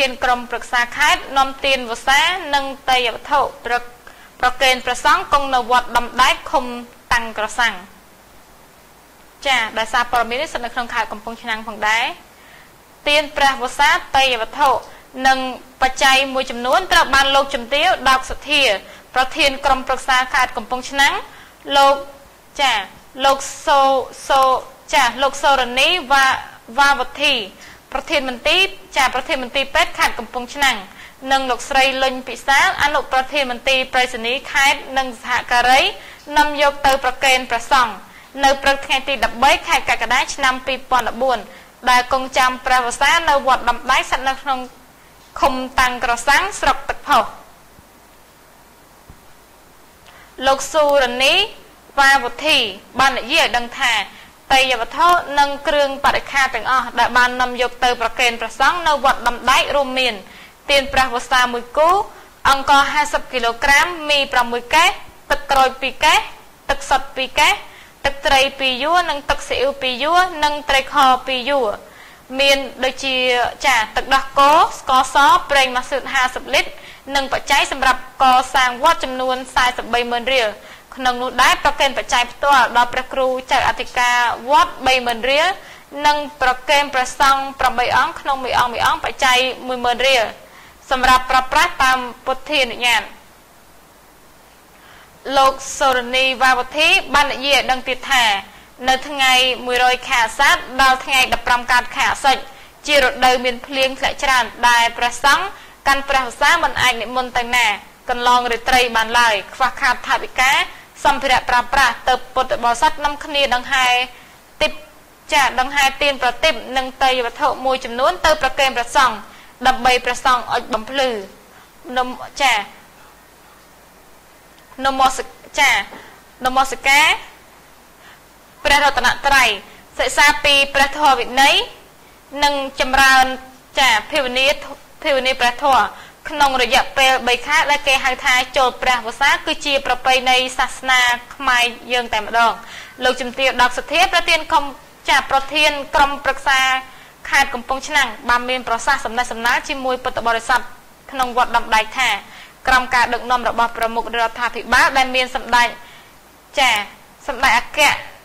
ធានក្រុមប្រឹក្សាខេត្តនាំទានវស្សានិងតេយ្យវត្ថុប្រកេនព្រះសង្ឃគង់នៅវត្តដំដែកឃុំតាំងក្រសាំងចាដោយសារព័ត៌មាននេះស្ថិតនៅក្នុងខេត្តកំពង់ឆ្នាំងផងដែរទានព្រះវស្សាតេយ្យវត្ថុនិងបច្ច័យមួយចំនួនត្រូវបានលោកជំទាវដោកសធាប្រធានក្រុមប្រឹក្សាខេត្តកំពង់ឆ្នាំងលោកលោកសូរនីវ៉ាវធីប្រធានមន្ទីរពេទ្យខេត្តកំពង់ឆ្នាំងនិងលោកស្រីលុញពិសាលអនុប្រធានមន្ទីរប្រៃសណីខេត្តនិងសហការីនាំយកទៅប្រកេនព្រះសង្ឃនៅព្រឹកថ្ងៃទី13ខែកក្កដាឆ្នាំ2014ដែលគង់ចាំព្រះវស្សានៅវត្តដំដែកស្ថិតនៅក្នុងឃុំតាំងក្រសាំងស្រុកទឹកផុសលោកស៊ូរនីវ៉ាវធីបាននិយាយឲ្យដឹងថាតេយ្យវត្ថុនិងគ្រឿងបរិក្ខារទាំងអស់ដែលបាននាំយកទៅប្រគេនព្រះសង្ឃនៅវត្តដំដែករួមមានទានព្រះវស្សា1គូអង្ករ50គីឡូក្រាមមី6កេសទឹកក្រូច2កេសទឹកសុទ្ធ2កេសទឹកត្រី2យួរនិងទឹកស៊ីអ៊ីវ2យួរនិងត្រីខ2យួរមានដូចជាទឹកដោះគោស្ករសប្រេងម៉ាស៊ូត50លីត្រនិងបច្ច័យសម្រាប់កសាងវត្តចំនួន430000រៀលក្នុងនោះដែរប្រគេនបច្ច័យផ្ទាល់ដល់ព្រះគ្រូចៅអធិការវត្ត30000រៀលនិងប្រគេនព្រះសង្ឃ8អង្គក្នុងមួយអង្គបច្ច័យ10000រៀលសម្រាប់ប្រើប្រាស់តាមពុទ្ធានុញ្ញាតលោកសូរនីវ៉ាវធីបាននិយាយដឹងទៀតថានៅថ្ងៃ100ខែអាសាឍដល់ថ្ងៃ15កើតខែអាសត់ជារដូវមានភ្លៀងធ្លាក់ច្រើនដែលព្រះសង្ឃកាន់ព្រះវស្សាមិនអាចនិមន្តទៅណាកន្លងរាត្រីបានឡើយខ្វះខាតថវិកាសម្ភារៈប្រើប្រាស់ទៅពុទ្ធបរិស័ទនាំគ្នាដង្ហែទានប្រតិបនិងតេយ្យវត្ថុមួយចំនួនទៅប្រគេនព្រះសង្ឃដើម្បីព្រះសង្ឃអុជបំភ្លឺនមស្ការព្រះរតនត្រ័យសិក្សាពីព្រះធម៌វិន័យនិងចម្រើនភាវនាព្រះធម៌ក្នុងរយៈពេល3ខែដែលគេហៅថាចូលព្រះវស្សាគឺជាប្រពៃណីសាសនាខ្មែរយើងតែម្ដងលោកជំទាវដោកសធាប្រធានក្រុមប្រឹក្សាខេត្តកំពង់ឆ្នាំងបានមានប្រសាសន៍សម្ដែងសម្ដាលជាមួយពុទ្ធបរិស័ទក្នុងវត្តដំដែកថាក្រុមការដឹកនាំរបស់ប្រមុខរដ្ឋាភិបាលដែលមានសម្ដេចអគ្គ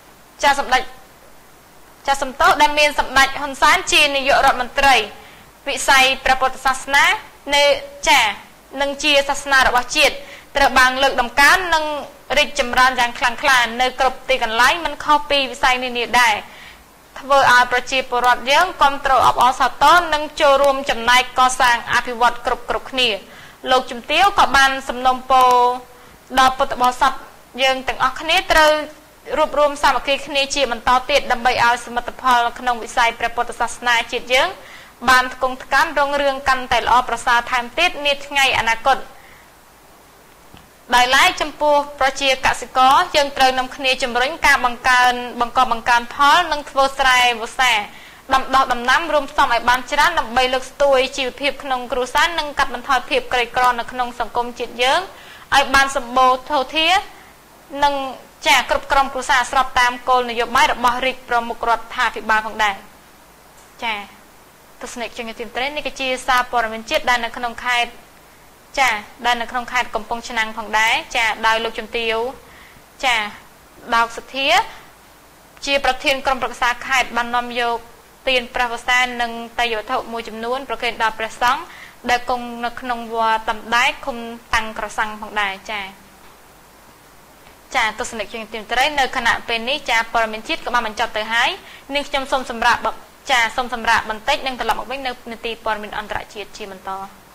សំទោសដែលមានសម្ដេចហ៊ុនសែនជានាយករដ្ឋមន្ត្រីវិស័យព្រះពុទ្ធសាសនានិងជាសាសនារបស់ជាតិត្រូវបានលើកដំកើងនិងរីកចម្រើនយ៉ាងខ្លាំងក្លានៅគ្រប់ទីកន្លែងមិនខុសពីវិស័យនានាដែរធ្វើឲ្យប្រជាពលរដ្ឋយើងគ្រប់គ្រងអបអរសាទរនិងចូលរួមចំណែកកសាងអភិវឌ្ឍគ្រប់គ្នាលោកជំទាវក៏បានសំណូមពរដល់ពុទ្ធបរិស័ទយើងទាំងអស់គ្នាត្រូវរួបរวมសាមគ្គីគ្នាជាបន្តទៀតដើម្បីឲ្យសមិទ្ធផលក្នុងវិស័យព្រះពុទ្ធសាសនាជាតិយើងបានគង់ថ្កើងរុងរឿងកាន់តែល្អប្រសើរថែមទៀតនាថ្ងៃអនាគតដោយឡែកចំពោះប្រជាកសិករយើងត្រូវនាំគ្នាជំរុញការបង្កើនផលនិងធ្វើស្រែវស្សាដាំដុះដំណាំរួមផ្សំឲ្យបានច្រើនដើម្បីលើកស្ទួយជីវភាពក្នុងគ្រួសារនិងកាត់បន្ថយភាពក្រីក្រនៅក្នុងសង្គមជាតិយើងឲ្យបានសម្បូរធូរធារនិងគ្រប់ក្រុមគ្រួសារស្របតាមគោលនយោបាយរបស់រាជប្រមុខរដ្ឋាភិបាលផងដែរទស្សនិកជនទីត្រេននេះគឺជាសារព័ត៌មានជាតិដែលនៅក្នុងខេត្តកំពង់ឆ្នាំងផងដែរដោយលោកជំទាវដោកសធាជាប្រធានក្រុមប្រឹក្សាខេត្តបាននាំយកទានព្រះវស្សានិងតេយ្យវត្ថុមួយចំនួនប្រគេនដល់ព្រះសង្ឃដែលគង់នៅក្នុងវត្តដំដែកឃុំតាំងក្រសាំងផងដែរទស្សនិកជនទីត្រេននៅខណៈពេលនេះព័ត៌មានជាតិក៏បានបញ្ចប់ទៅហើយនឹងខ្ញុំសូមសម្រាប់បន្តិចនិងត្រឡប់មកវិញនៅនាទីព័ត៌មានអន្តរជាតិជាបន្ត